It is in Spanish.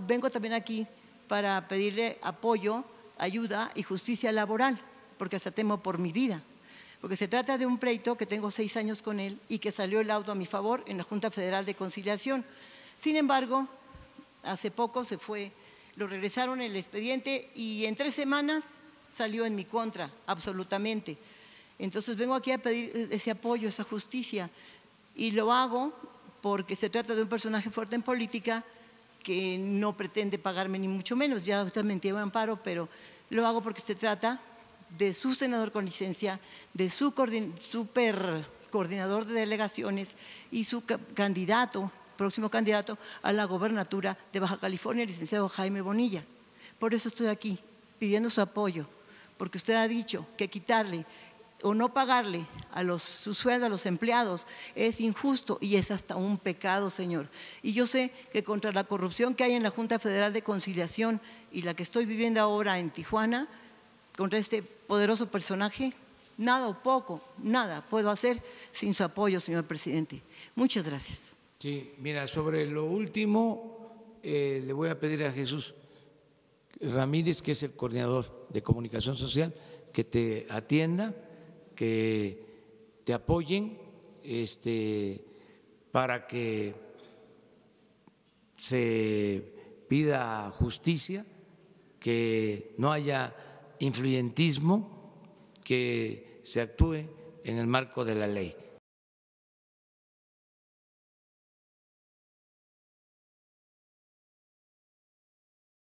vengo también aquí para pedirle apoyo, ayuda y justicia laboral, porque hasta temo por mi vida. Porque se trata de un pleito que tengo 6 años con él y que salió el laudo a mi favor en la Junta Federal de Conciliación. Sin embargo, hace poco se fue, lo regresaron el expediente y en 3 semanas salió en mi contra, absolutamente. Entonces vengo aquí a pedir ese apoyo, esa justicia, y lo hago porque se trata de un personaje fuerte en política que no pretende pagarme ni mucho menos, ya usted me entiende, amparo, pero lo hago porque se trata de su senador con licencia, de su super coordinador de delegaciones y su candidato, próximo candidato a la gobernatura de Baja California, el licenciado Jaime Bonilla. Por eso estoy aquí, pidiendo su apoyo, porque usted ha dicho que quitarle o no pagarle su sueldo a los empleados es injusto y es hasta un pecado, señor. Y yo sé que contra la corrupción que hay en la Junta Federal de Conciliación y la que estoy viviendo ahora en Tijuana, contra este poderoso personaje, nada o poco, nada puedo hacer sin su apoyo, señor presidente. Muchas gracias. Sí, mira, sobre lo último, le voy a pedir a Jesús Ramírez, que es el coordinador de comunicación social, que te atienda, que te apoyen para que se pida justicia, que no haya influyentismo, que se actúe en el marco de la ley.